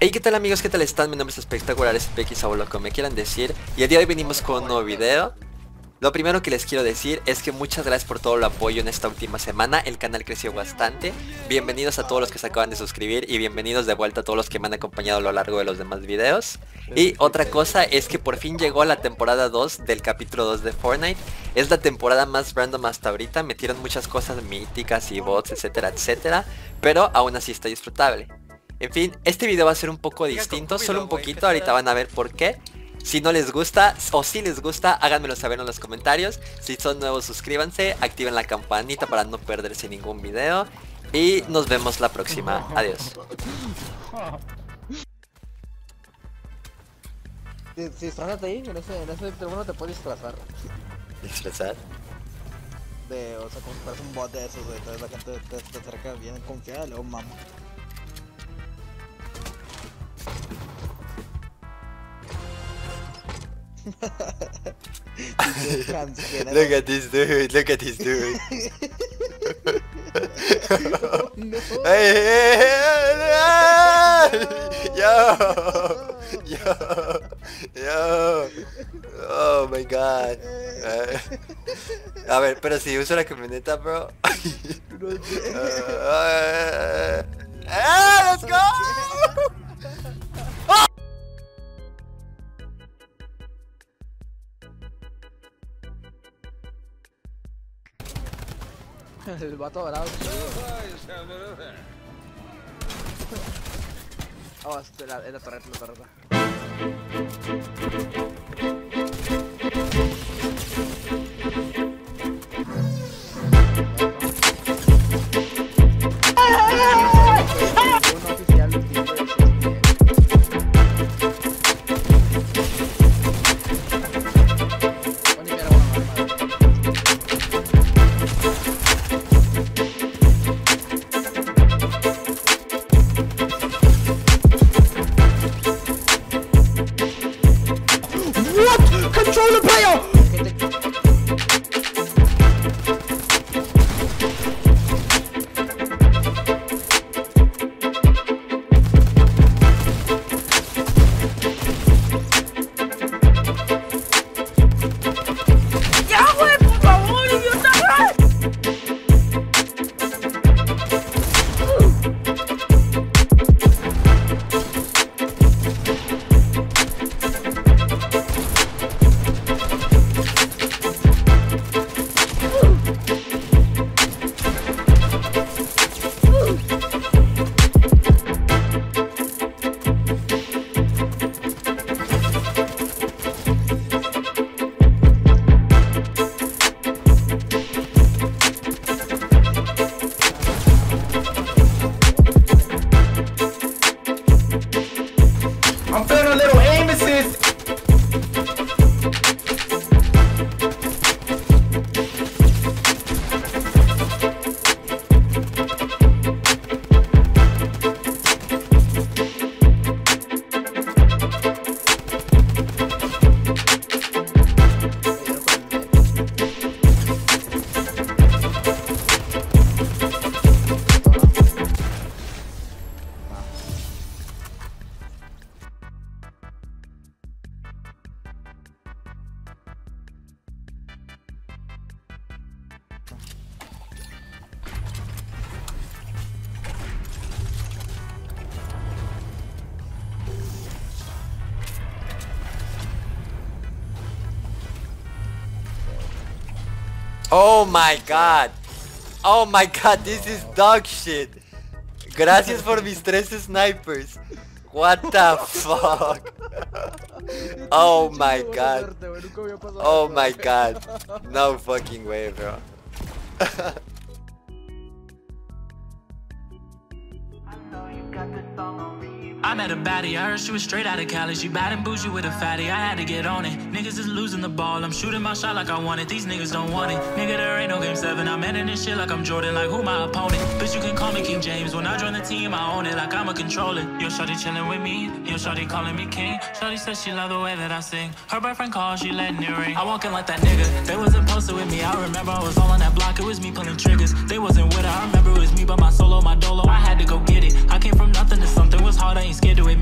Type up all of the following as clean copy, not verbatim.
Hey, ¿qué tal amigos? ¿Qué tal están? Mi nombre es Espectacular, SPX o lo que me quieran decir. Y el día de hoy venimos con un nuevo video. Lo primero que les quiero decir es que muchas gracias por todo el apoyo en esta última semana. El canal creció bastante. Bienvenidos a todos los que se acaban de suscribir y bienvenidos de vuelta a todos los que me han acompañado a lo largo de los demás videos. Y otra cosa es que por fin llegó la temporada 2 del capítulo 2 de Fortnite. Es la temporada más random hasta ahorita. Metieron muchas cosas míticas y bots, etcétera, etcétera. Pero aún así está disfrutable. En fin, este video va a ser un poco distinto, solo un poquito, ahorita van a ver por qué. Si no les gusta o si les gusta, háganmelo saber en los comentarios. Si son nuevos, suscríbanse, activen la campanita para no perderse ningún video. Y nos vemos la próxima. Adiós. Si disfrazate ahí, en ese teléfono te puedes disfrazar. ¿Disfrazar? O sea, como si fueras un bot de esos, güey. Entonces la gente te acerca bien confiada y luego mama. Look at this dude, look at this dude. No. Hey, yo, oh my god. A ver, pero si uso la camioneta, bro. Let's go. El vato dorado. Oh, es la torreta, la torreta. Un oficial Control the player! ¡Ya, güey! ¡Por favor, idiota! I'm feeling a little aim assist. Oh my god. Oh my god, this is dog shit. Gracias por mis 13 snipers. What the fuck? Oh my god. Oh my god. No fucking way, bro. I met a baddie, I heard she was straight out of Cali. She bad and bougie with a fatty, I had to get on it. Niggas is losing the ball, I'm shooting my shot like I want it. These niggas don't want it. Nigga, there ain't no game 7, I'm ending this shit like I'm Jordan. Like who my opponent? Bitch, you can call me King James. When I join the team, I own it like I'm a controller. Yo, shawty chilling with me, yo, shawty calling me king. Shawty says she love the way that I sing. Her boyfriend calls, she letting it ring. I walking like that nigga, they wasn't posted with me. I remember I was all on that block, it was me pulling triggers. They wasn't with her, I remember it was me, but my solo, my dolo, I had to go get it. I came from nothing to something, was hard, I ain't scared to admit it.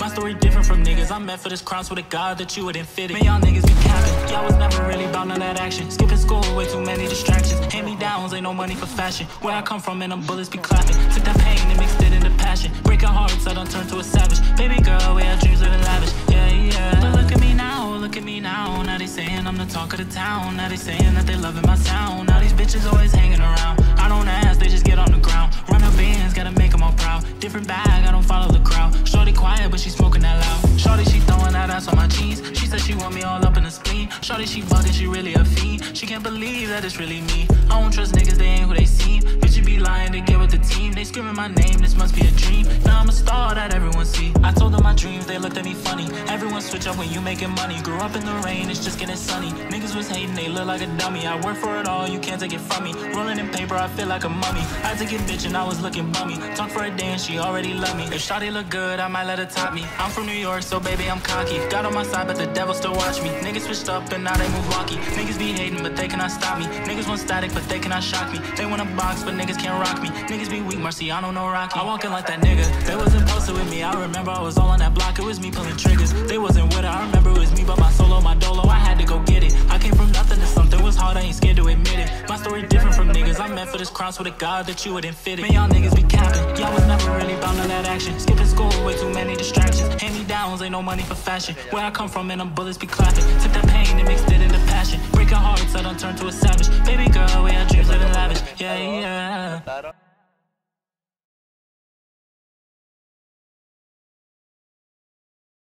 My story different from niggas. I'm meant for this crown, so to God that you wouldn't fit it. Man, y'all niggas be capping. Y'all was never really bound on that action. Skipping school, way too many distractions. Hand-me-downs, ain't no money for fashion. Where I come from, and them bullets be clapping. Took that pain and mixed it into passion. Breaking hearts, I done turned to a savage. Baby girl, we had dreams living lavish. Yeah, yeah. But look at me now, look at me now. Now they saying I'm the talk of the town. Now they saying that they loving my sound. Now these bitches always hanging around. I don't ask, they just get on the ground. Run up bands, gotta make them all proud. Different bag, I don't follow the crowd. Shorty quiet, but she smoking that loud. Shorty, she throwing that ass on my jeans. She said she want me all up in the spleen. Shorty, she bugging, she really a fiend. She can't believe that it's really me. I don't trust niggas, they ain't who they seem. Bitches be lying to get with the team. They screaming my name, this must be a dream. Now I'm a star that everyone see. I told them my dreams, they looked at me funny. Everyone switch up when you making money. Grew up in the rain, it's just getting sunny. Niggas was hating, they look like a dummy. I work for it all, you can't take it from me. Rolling in paper, I feel like a mummy. I had to get bitch and I was looking bummy. Talk for a day and she already love me. If shawty look good, I might let her top me. I'm from New York, so baby, I'm cocky. Got on my side, but the devil still watch me. Niggas switched up and now they move walkie. Niggas be hating, but they cannot stop me. Niggas want static, but they cannot shock me. They want a box, but niggas can't rock me. Niggas be weak, Marciano, no Rocky. I walking like that nigga. They wasn't posted with me. I remember I was all on that block. It was me pulling triggers. They wasn't with it. I remember it was me, but my solo, my dolo. I had to go get it. I came from nothing to something. Was hard. I ain't scared to admit it. My story different from niggas. I'm meant for this crown, so to God that you wouldn't fit it. Man, y'all niggas be capping. Y'all was never really bound on that action. Skipping school, way too many distractions. Hand-me-downs, ain't no money for fashion. Where I come from, and them bullets be clapping. Took that pain